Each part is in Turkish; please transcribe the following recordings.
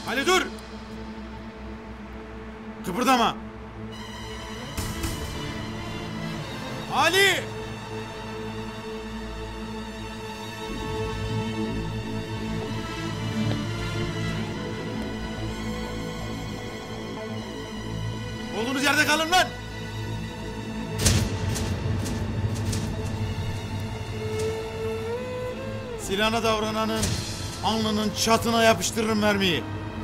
Ali dur! Kıpırdama! Ali! Olduğunuz yerde kalın lan! Silahına davrananın alnının çatına yapıştırırım mermiyi.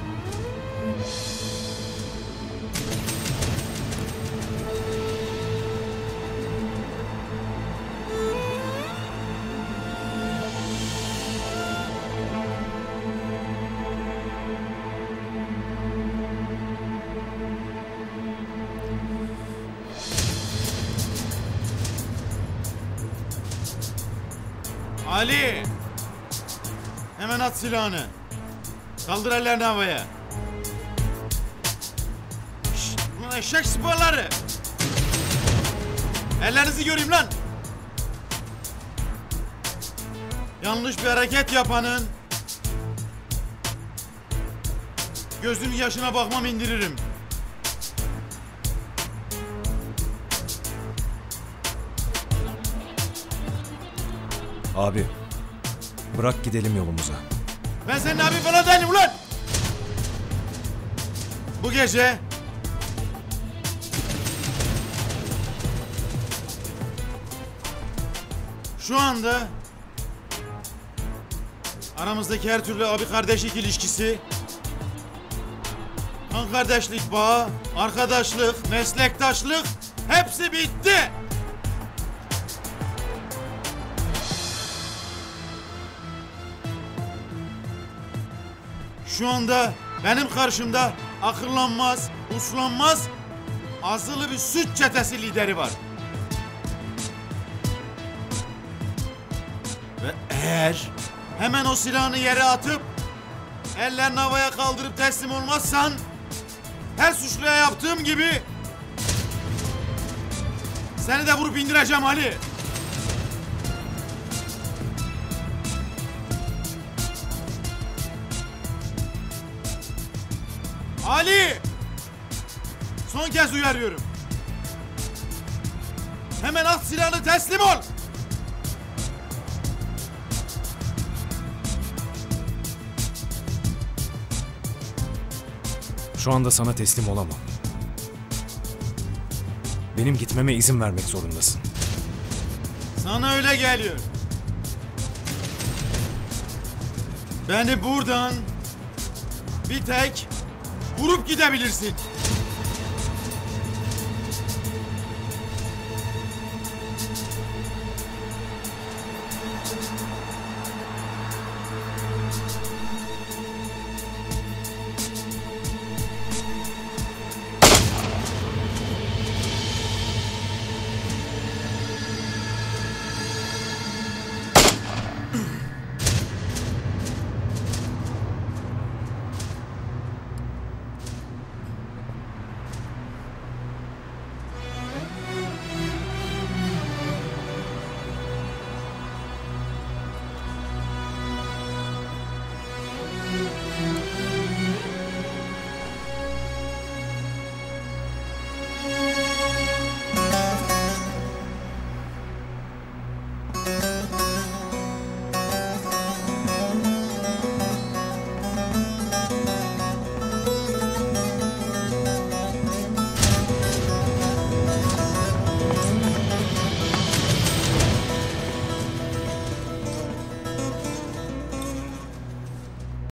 Ali! Hemen at silahını. Kaldır ellerini havaya. Şşt, ulan eşek sporları! Ellerinizi göreyim lan! Yanlış bir hareket yapanın gözünün yaşına bakmam, indiririm. Abi, bırak gidelim yolumuza. Ben senin abi falan değilim ulan! Bu gece şu anda aramızdaki her türlü abi kardeşlik ilişkisi, kan kardeşlik bağı, arkadaşlık, meslektaşlık hepsi bitti. Şu anda benim karşımda akıllanmaz, uslanmaz, azılı bir süt çetesi lideri var. Ve eğer hemen o silahını yere atıp ellerini havaya kaldırıp teslim olmazsan, her suçluya yaptığım gibi seni de vurup indireceğim Ali. Ali! Son kez uyarıyorum. Hemen at silahını, teslim ol! Şu anda sana teslim olamam. Benim gitmeme izin vermek zorundasın. Sana öyle geliyor. Beni buradan bir tek vurup gidebilirsin.